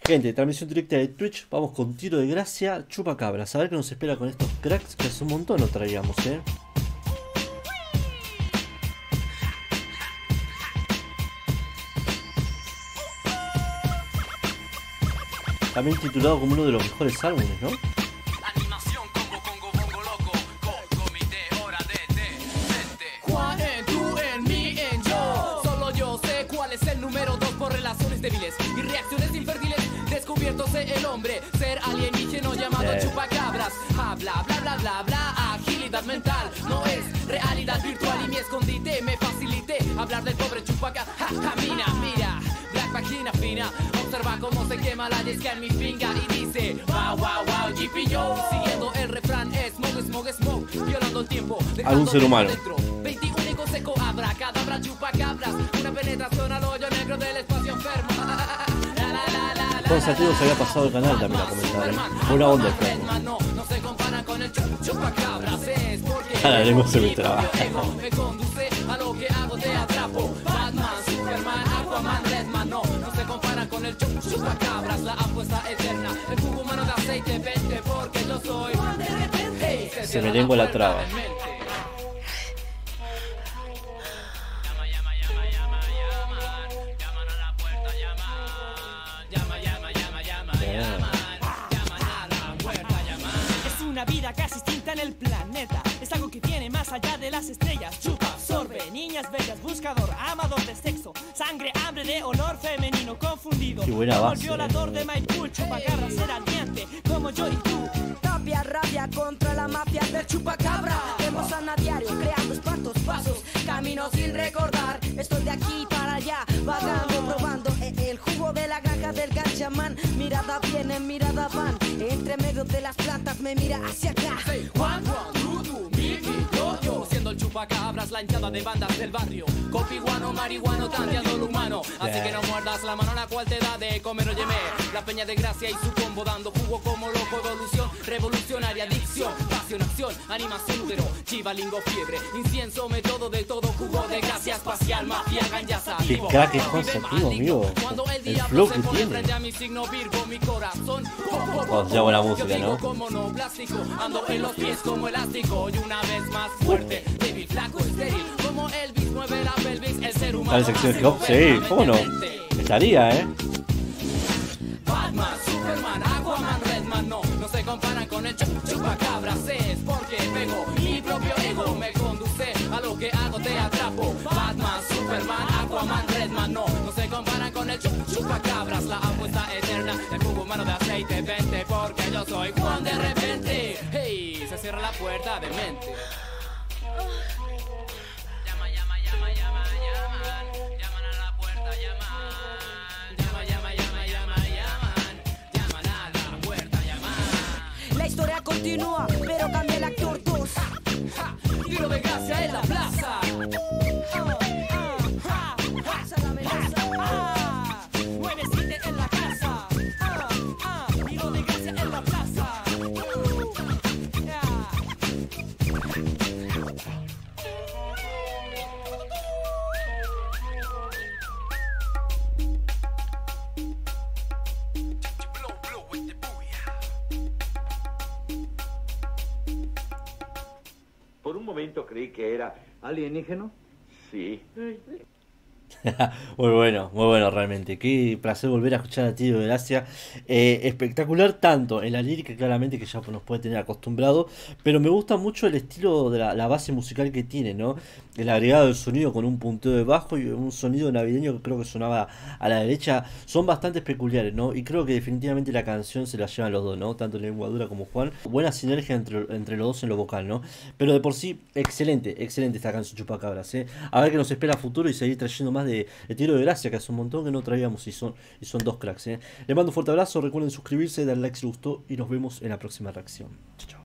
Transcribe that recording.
Gente, transmisión directa de Twitch. Vamos con Tiro de Gracia, Chupacabras. A ver qué nos espera con estos cracks que hace un montón no traíamos, También titulado como uno de los mejores álbumes, ¿no? El número 2 por relaciones débiles y reacciones infértiles. Descubiertose el hombre, ser alienígeno llamado chupacabras. Habla, bla, bla, bla, bla, agilidad mental. No es realidad virtual y mi escondite me facilité hablar del pobre chupacabra. Ja, ja, mira, black vagina fina. Observa cómo se quema la disca en mi finga y dice wow, wow, wow, jippy yo. Siguiendo el refrán, smoke, smoke, smoke. Violando el tiempo, algún ser humano. 21 seco, abracadabra, chupacabras. Una penetración al hoyo negro del espacio enfermo. Con Santiago se había pasado el canal también a comentar, Una onda no se comparan con el chupacabras. Es porque la lengua se me traba. Me conduce a lo que hago, te atrapo. Batman, Superman, Aquaman, Redman. No se comparan con el chupacabras. La apuesta eterna. El cubo humano de aceite, vente porque yo soy. Hey, se me lengua la traba. Es una vida casi distinta en el planeta. Es algo que viene más allá de las estrellas. Chupa, absorbe, niñas bellas, buscador, amador de sexo, sangre, hambre de honor femenino confundido. Qué buena como base, el violador de Maipú, chupacabra será diente, como yo y tú. Tapia, rabia contra la mafia del chupacabra. Vemos a diario creando espantos, pasos, caminos sin recordar. Estoy de aquí para allá, vagando, probando el jugo de la granja del ganchamán. Mirada viene, mirada van, entre medio de las plantas me mira hacia acá. Juan, Dudu, Miki, yo, siendo el chupacabras, la hinchada de bandas del barrio. Copiguano, marihuano, tanteando lo humano. Así que no muerdas la mano a la cual te da de comer, óyeme. La peña de gracia y su combo dando jugo como loco, evolución, revolucionaria, adicción, pasión, acción, animación, útero, chivalingo, fiebre, incienso, método de todo, jugo de gracia espacial, mafia, ganyaza. Qué crack es Constantino, amigo. El flow que tiene. A mi signo Virgo, mi corazón. Ya buena música, ¿no? Como no plástico, ando en los pies como elástico y una vez más fuerte, débil, flaco, estéril, como Elvis mueve la pelvis, el ser humano. ¿La sección hip hop? Sí, ¿cómo no? Estaría, Batman, Superman, Aquaman, Redman, no se comparan con el chupacabras. Es porque pego mi propio ego, me conduce a lo que hago, te atrapo. Batman, Superman, Aquaman, Redman, no se comparan con el chupacabras. La apuesta eterna, el cubo humano de aceite, vente porque yo soy Juan de repente. Hey, se cierra la puerta de mente. Llaman a la puerta, La historia continúa, pero cambia el actor 2. Tiro de gracia en la plaza. Muévesite en la casa. Tiro de gracia en la plaza. Por un momento creí que era alienígeno. Sí. muy bueno realmente. Qué placer volver a escuchar a Tiro de Gracia. Espectacular tanto en la lírica, claramente, que ya nos puede tener acostumbrado, pero me gusta mucho el estilo de la base musical que tiene, ¿no? El agregado del sonido con un punteo de bajo y un sonido navideño que creo que sonaba a la derecha, son bastante peculiares, ¿no? Y creo que definitivamente la canción se la llevan los dos, ¿no? Tanto Lengua Dura como Juan. Buena sinergia entre los dos en lo vocal, ¿no? Pero de por sí, excelente esta canción Chupacabras, ¿eh? A ver qué nos espera a futuro y seguir trayendo más de Tiro de Gracia, que hace un montón que no traíamos y son dos cracks, ¿eh? Les mando un fuerte abrazo, recuerden suscribirse, darle like si les gustó y nos vemos en la próxima reacción. Chao, chao.